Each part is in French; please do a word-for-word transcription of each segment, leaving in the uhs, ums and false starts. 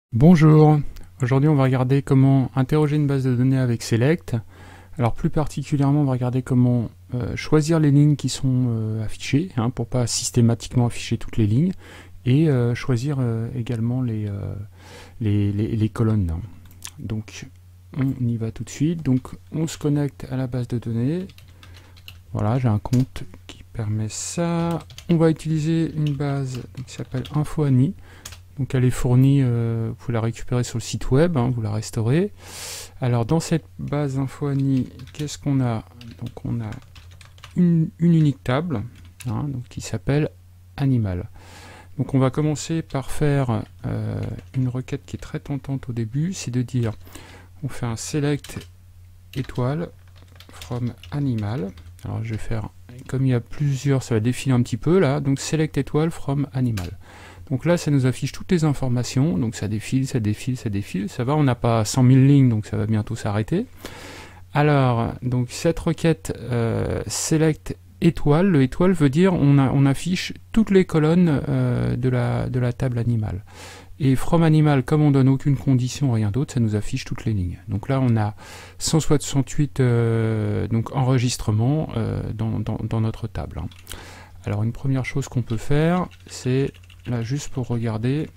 Bonjour, aujourd'hui on va regarder comment interroger une base de données avec Select. Alors plus particulièrement on va regarder comment euh, choisir les lignes qui sont euh, affichées, hein, pour pas systématiquement afficher toutes les lignes, et euh, choisir euh, également les, euh, les, les, les colonnes. Donc on y va tout de suite, donc on se connecte à la base de données. Voilà, j'ai un compte qui permet ça. On va utiliser une base qui s'appelle InfoAni. Donc elle est fournie, euh, vous pouvez la récupérer sur le site web, hein, vous la restaurez. Alors dans cette base InfoAni, qu'est-ce qu'on a? Donc on a une, une unique table, hein, donc, qui s'appelle Animal. Donc on va commencer par faire euh, une requête qui est très tentante au début, c'est de dire, on fait un select étoile from animal. Alors je vais faire, comme il y a plusieurs, ça va défiler un petit peu là, donc select étoile from animal. Donc là, ça nous affiche toutes les informations, donc ça défile, ça défile, ça défile, ça va, on n'a pas cent mille lignes, donc ça va bientôt s'arrêter. Alors, donc cette requête euh, select étoile, le étoile veut dire on, a, on affiche toutes les colonnes euh, de, la, de la table animal. Et from animal, comme on donne aucune condition, rien d'autre, ça nous affiche toutes les lignes. Donc là, on a cent soixante-huit euh, donc enregistrements euh, dans, dans, dans notre table. Hein. Alors une première chose qu'on peut faire, c'est là juste pour regarder,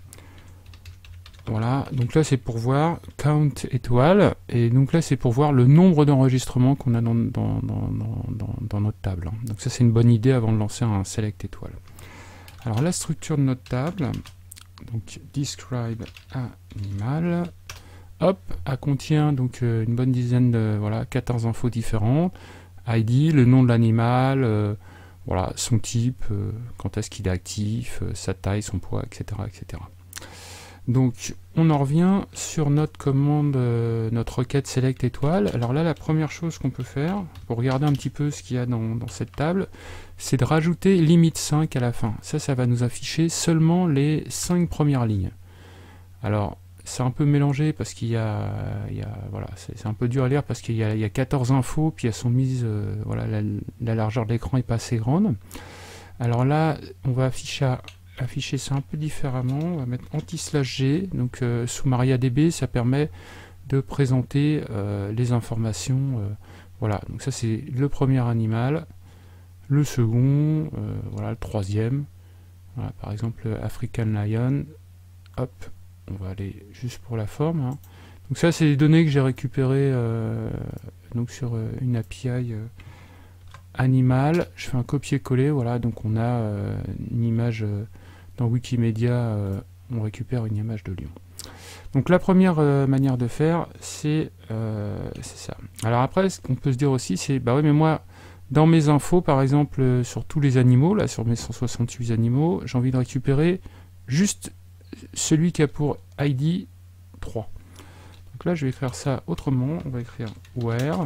voilà, donc là c'est pour voir count étoile, et donc là c'est pour voir le nombre d'enregistrements qu'on a dans, dans, dans, dans, dans notre table. Donc ça c'est une bonne idée avant de lancer un select étoile. Alors la structure de notre table, donc describe animal, hop, elle contient donc euh, une bonne dizaine de, voilà, quatorze infos différentes, I D, le nom de l'animal, euh, voilà, son type, euh, quand est-ce qu'il est actif, euh, sa taille, son poids, et cetera, et cetera. Donc, on en revient sur notre commande, euh, notre requête select étoile. Alors là, la première chose qu'on peut faire, pour regarder un petit peu ce qu'il y a dans, dans cette table, c'est de rajouter limite cinq à la fin. Ça, ça va nous afficher seulement les cinq premières lignes. Alors, c'est un peu mélangé parce qu'il y a, il y a voilà, c'est un peu dur à lire parce qu'il y, y a quatorze infos, puis elles sont mises, euh, voilà, la, la largeur de l'écran est pas assez grande. Alors là, on va afficher, afficher ça un peu différemment. On va mettre anti-slash-g, donc euh, sous MariaDB, ça permet de présenter euh, les informations. Euh, voilà, donc ça c'est le premier animal, le second, euh, voilà, le troisième. Voilà, par exemple, African Lion, hop. On va aller juste pour la forme. Hein. Donc ça, c'est les données que j'ai récupérées euh, donc sur euh, une A P I euh, animal. Je fais un copier-coller. Voilà, donc on a euh, une image euh, dans Wikimedia. Euh, on récupère une image de lion. Donc la première euh, manière de faire, c'est euh, ça. Alors après, ce qu'on peut se dire aussi, c'est bah oui, mais moi, dans mes infos, par exemple, euh, sur tous les animaux, là, sur mes cent soixante-huit animaux, j'ai envie de récupérer juste celui qui a pour I D trois. Donc là, je vais écrire ça autrement. On va écrire where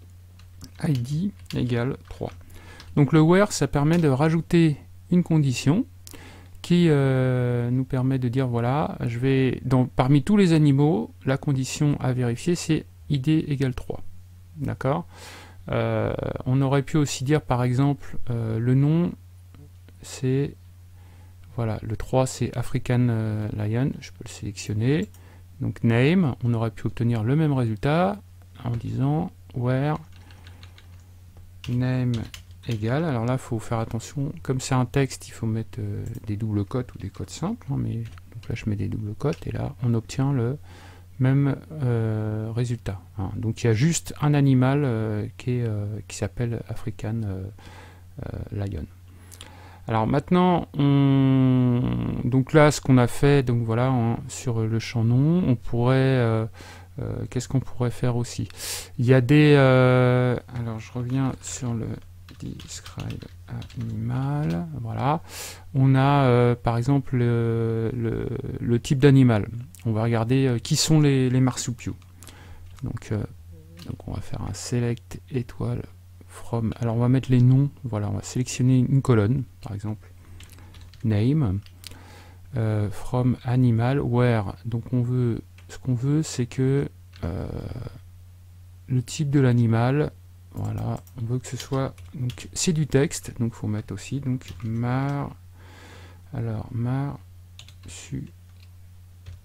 I D égale trois. Donc le where, ça permet de rajouter une condition qui euh, nous permet de dire, voilà, je vais, dans, parmi tous les animaux, la condition à vérifier, c'est I D égale trois. D'accord euh, On aurait pu aussi dire, par exemple, euh, le nom, c'est... Voilà, le trois c'est African euh, Lion, je peux le sélectionner. Donc name, on aurait pu obtenir le même résultat en disant where name égale. Alors là, il faut faire attention, comme c'est un texte, il faut mettre euh, des doubles cotes ou des cotes simples. Hein, mais, donc là, je mets des doubles cotes et là, on obtient le même euh, résultat. Hein. Donc il y a juste un animal euh, qui, euh, qui s'appelle African euh, euh, Lion. Alors maintenant, on... donc là, ce qu'on a fait, donc voilà, hein, sur le champ nom, on pourrait, euh, euh, qu'est-ce qu'on pourrait faire aussi? Il y a des, euh... alors je reviens sur le describe animal, voilà. On a euh, par exemple le, le, le type d'animal. On va regarder euh, qui sont les, les marsupiaux. Donc, euh, donc on va faire un select étoile. From, alors on va mettre les noms, voilà, on va sélectionner une colonne, par exemple, name, euh, from animal, where, donc on veut, ce qu'on veut c'est que euh, le type de l'animal, voilà, on veut que ce soit, donc c'est du texte, donc il faut mettre aussi, donc mar, alors mar, su,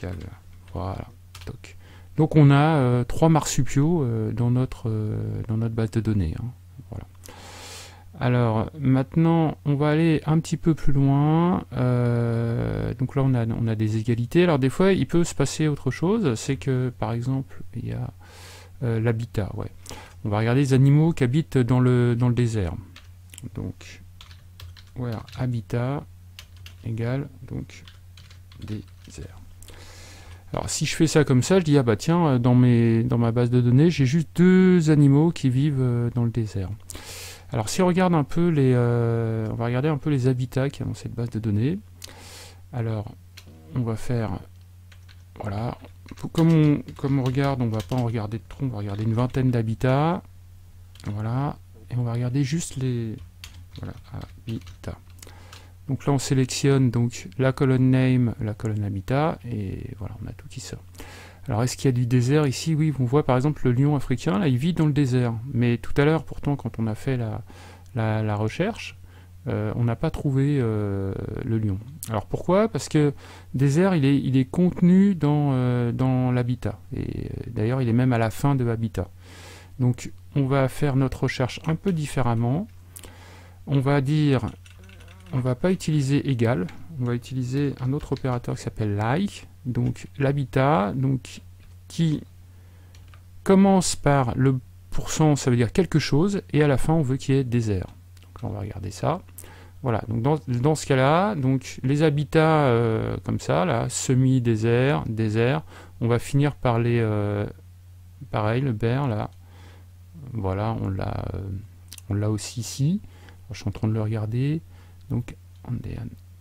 spécial. Voilà. Toc. Donc on a euh, trois marsupiaux euh, dans, notre, euh, dans notre base de données. Hein. Voilà. Alors maintenant on va aller un petit peu plus loin. Euh, donc là on a, on a des égalités. Alors des fois il peut se passer autre chose. C'est que par exemple il y a euh, l'habitat. Ouais. On va regarder les animaux qui habitent dans le, dans le désert. Donc where habitat égale donc désert. Alors si je fais ça comme ça, je dis ah bah tiens, dans, mes, dans ma base de données, j'ai juste deux animaux qui vivent dans le désert. Alors si on regarde un peu les, euh, on va regarder un peu les habitats qu'il y a dans cette base de données. Alors on va faire, voilà, comme on, comme on regarde, on va pas en regarder de trop, on va regarder une vingtaine d'habitats, voilà, et on va regarder juste les, voilà, habitats. Donc là on sélectionne donc la colonne name, la colonne habitat, et voilà, on a tout qui sort. Alors est-ce qu'il y a du désert ici? Oui, on voit par exemple le lion africain, là il vit dans le désert. Mais tout à l'heure, pourtant, quand on a fait la, la, la recherche, euh, on n'a pas trouvé euh, le lion. Alors pourquoi? Parce que désert, il est, il est contenu dans, euh, dans l'habitat. Et euh, d'ailleurs, il est même à la fin de habitat. Donc on va faire notre recherche un peu différemment. On va dire... On va pas utiliser égal, on va utiliser un autre opérateur qui s'appelle like, donc l'habitat, donc qui commence par le pourcent, ça veut dire quelque chose, et à la fin on veut qu'il y ait désert. Donc là on va regarder ça. Voilà, donc dans, dans ce cas-là, donc les habitats euh, comme ça, là, semi-désert, désert, on va finir par les euh, pareil, le bear là. Voilà, on l'a euh, on l'a aussi ici. Alors, je suis en train de le regarder. Donc, on est...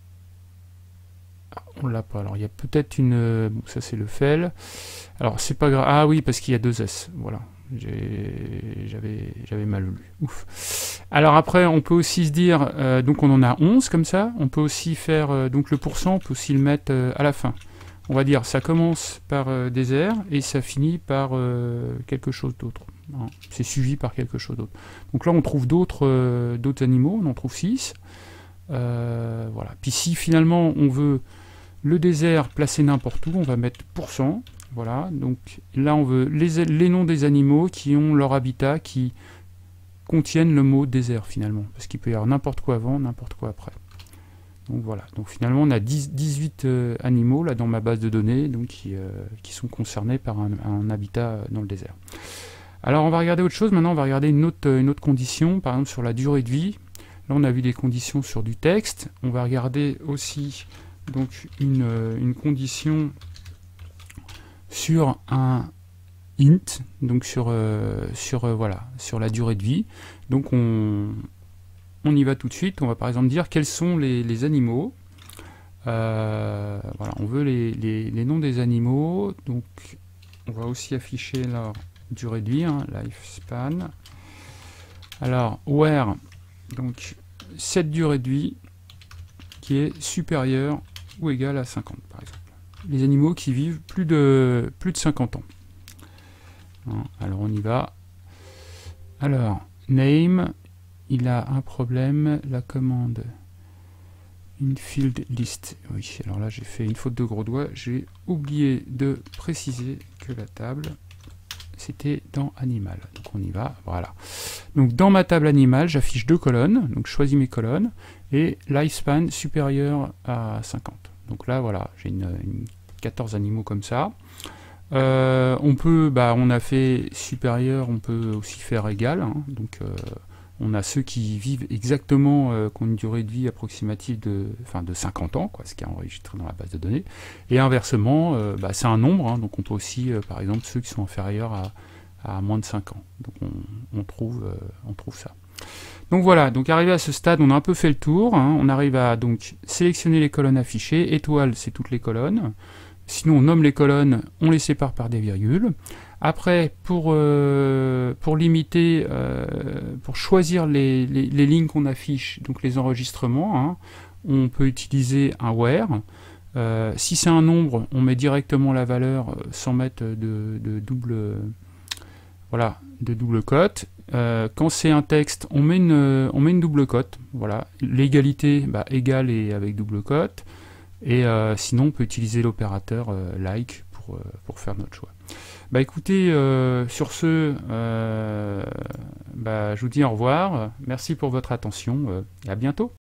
ah, on l'a pas. Alors, il y a peut-être une... Bon, ça, c'est le fel. Alors, c'est pas grave. Ah oui, parce qu'il y a deux S. Voilà. J'avais mal lu. Ouf. Alors, après, on peut aussi se dire... Euh, donc, on en a onze, comme ça. On peut aussi faire... Euh, donc, le pourcent, on peut aussi le mettre euh, à la fin. On va dire, ça commence par euh, désert et ça finit par euh, quelque chose d'autre. Hein. C'est suivi par quelque chose d'autre. Donc là, on trouve d'autres euh, d'autres animaux. On en trouve six. Euh, voilà. Puis si finalement on veut le désert placé n'importe où, on va mettre pourcent. Voilà. Donc là on veut les, les noms des animaux qui ont leur habitat qui contiennent le mot désert finalement. Parce qu'il peut y avoir n'importe quoi avant, n'importe quoi après. Donc voilà. Donc finalement on a dix, dix-huit euh, animaux là dans ma base de données donc, qui, euh, qui sont concernés par un, un habitat dans le désert. Alors on va regarder autre chose. Maintenant on va regarder une autre, une autre condition, par exemple sur la durée de vie. Là, on a vu des conditions sur du texte. On va regarder aussi donc, une, une condition sur un int, donc sur, euh, sur, euh, voilà, sur la durée de vie. Donc, on, on y va tout de suite. On va par exemple dire quels sont les, les animaux. Euh, voilà, on veut les, les, les noms des animaux. Donc, on va aussi afficher leur durée de vie, hein, lifespan. Alors, where... Donc, cette durée de vie qui est supérieure ou égale à cinquante, par exemple. Les animaux qui vivent plus de, plus de cinquante ans. Hein, alors, on y va. Alors, name, il a un problème. La commande infield list. Oui, alors là, j'ai fait une faute de gros doigt. J'ai oublié de préciser que la table... c'était dans animal. Donc on y va, voilà. Donc dans ma table animal, j'affiche deux colonnes, donc je choisis mes colonnes, et lifespan supérieur à cinquante. Donc là, voilà, j'ai une, une quatorze animaux comme ça. Euh, on peut, bah, on a fait supérieur, on peut aussi faire égal, hein, donc euh, on a ceux qui vivent exactement, euh, qui ont une durée de vie approximative de, enfin, de cinquante ans, quoi, ce qui est enregistré dans la base de données. Et inversement, euh, bah, c'est un nombre, hein, donc on peut aussi, euh, par exemple, ceux qui sont inférieurs à, à moins de cinq ans. Donc on, on, trouve, euh, on trouve ça. Donc voilà, donc arrivé à ce stade, on a un peu fait le tour. Hein, on arrive à donc sélectionner les colonnes affichées. Étoile, c'est toutes les colonnes. Sinon, on nomme les colonnes, on les sépare par des virgules. Après, pour, euh, pour limiter, euh, pour choisir les, les, les lignes qu'on affiche, donc les enregistrements, hein, on peut utiliser un where. Euh, si c'est un nombre, on met directement la valeur sans mettre de, de double, voilà, de double cote. Euh, quand c'est un texte, on met une, on met une double cote. Voilà, l'égalité, bah, égale et avec double cote. Et euh, sinon, on peut utiliser l'opérateur euh, like pour, euh, pour faire notre choix. Bah écoutez, euh, sur ce, euh, bah, je vous dis au revoir. Merci pour votre attention euh, et à bientôt.